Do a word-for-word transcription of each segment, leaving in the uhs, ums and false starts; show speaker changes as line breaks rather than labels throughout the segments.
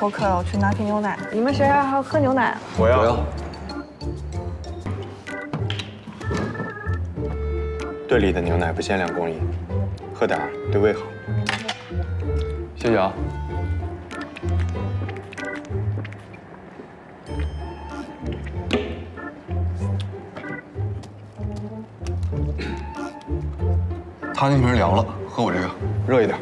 口渴了，我去拿瓶牛奶。你们谁还要喝牛奶？
我要。我要。队里的牛奶不限量供应，喝点儿对胃好。谢谢啊。
他那瓶凉了，喝我这个，
热一点。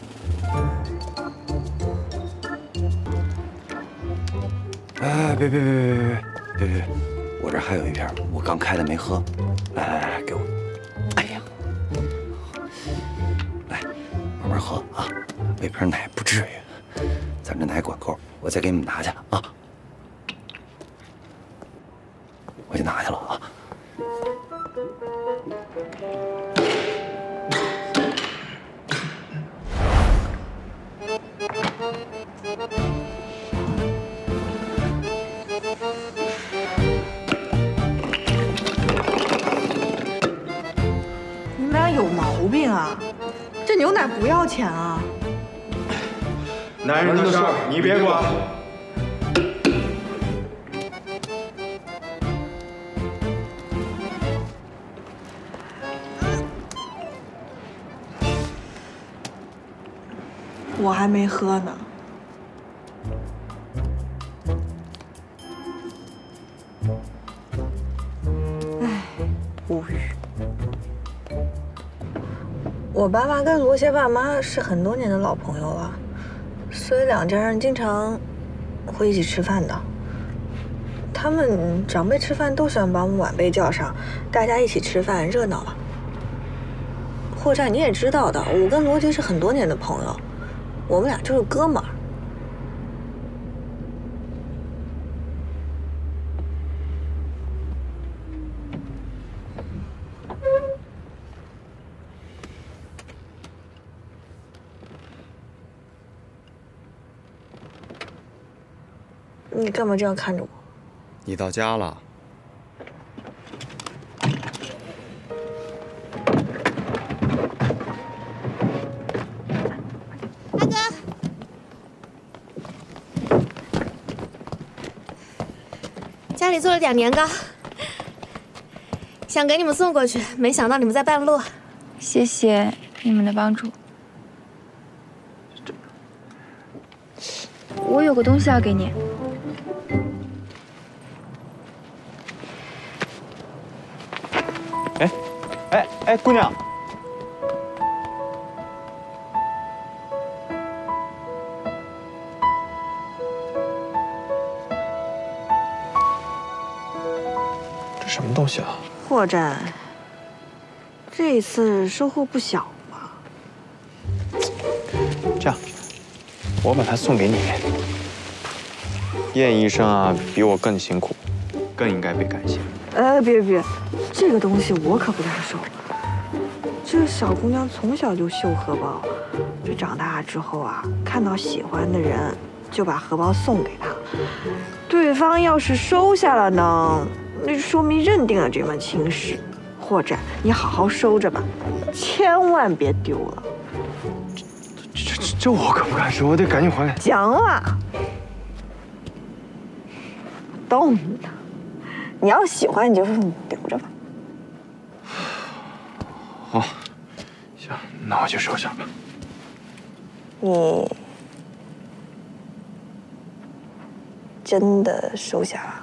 哎，别别别别别别别别！我这还有一瓶，我刚开的没喝。来来来，给我。哎呀，来，慢慢喝啊，喂瓶奶不至于，咱这奶管够，我再给你们拿去啊。我去拿去了啊。
你们俩有毛病啊！这牛奶不要钱啊！
男人的事儿你别管。
我还没喝呢。唉，无语。我爸妈跟罗杰爸妈是很多年的老朋友了，所以两家人经常会一起吃饭的。他们长辈吃饭都喜欢把我们晚辈叫上，大家一起吃饭热闹了。霍战你也知道的，我跟罗杰是很多年的朋友。 我们俩就是哥们儿。你干嘛这样看着我？
你到家了。
家里做了点年糕，想给你们送过去，没想到你们在半路。
谢谢你们的帮助。我有个东西要给你。
哎，哎哎，姑娘。 什么东西啊？
霍战，这一次收获不小吧？
这样，我把它送给你。燕医生啊，比我更辛苦，更应该被感谢。
哎，别别，这个东西我可不敢收。这个小姑娘从小就绣荷包，这长大之后啊，看到喜欢的人就把荷包送给他，对方要是收下了呢？ 那就说明认定了这门亲事，霍战，你好好收着吧，千万别丢了。
这这这这我可不敢收，我得赶紧还给。
讲了，动呢。你要喜欢，你就留着吧。
好，行，那我就收下吧。
你真的收下了？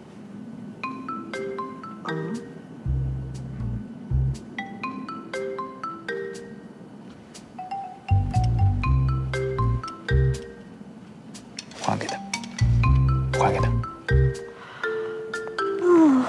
还给他，还给他。嗯。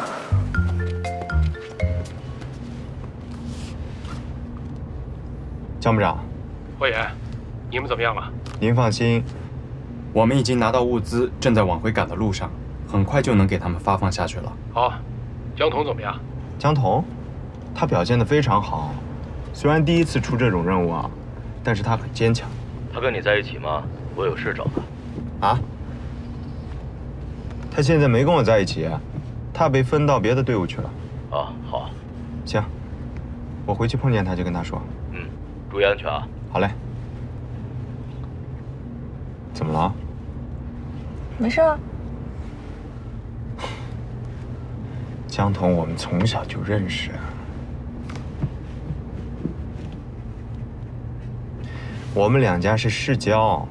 江部长，
霍言，你们怎么样了？
您放心，我们已经拿到物资，正在往回赶的路上，很快就能给他们发放下去了。
好，江童怎么样？
江童，他表现得非常好，虽然第一次出这种任务啊，但是他很坚强。
他跟你在一起吗？我有事找他。
啊？他现在没跟我在一起，他被分到别的队伍去了。
啊，好。
行，我回去碰见他就跟他说。
嗯，注意安全啊。
好嘞。怎么了？
没事啊。
江彤，我们从小就认识。我们两家是世交，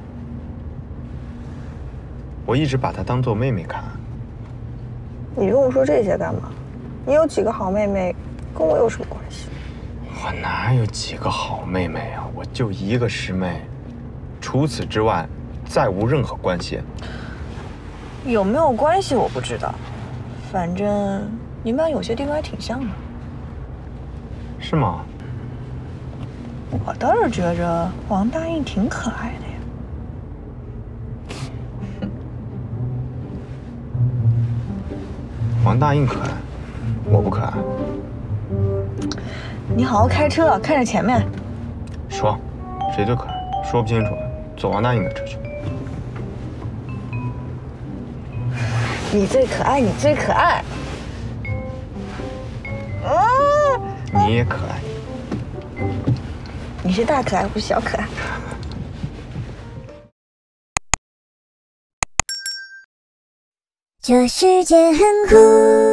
我一直把她当做妹妹看。
你跟我说这些干嘛？你有几个好妹妹，跟我有什么关系？
我哪有几个好妹妹啊？我就一个师妹，除此之外，再无任何关系。
有没有关系我不知道，反正你们俩有些地方还挺像的。
是吗？
我倒是觉着王大印挺可爱的呀。
王大印可爱，我不可爱。
你好好开车，看着前面。
说，谁最可爱？说不清楚，走王大印的车去。
你最可爱，你最可爱。嗯，
你也可爱。
你是大可爱，不是小可爱。
这世界很酷。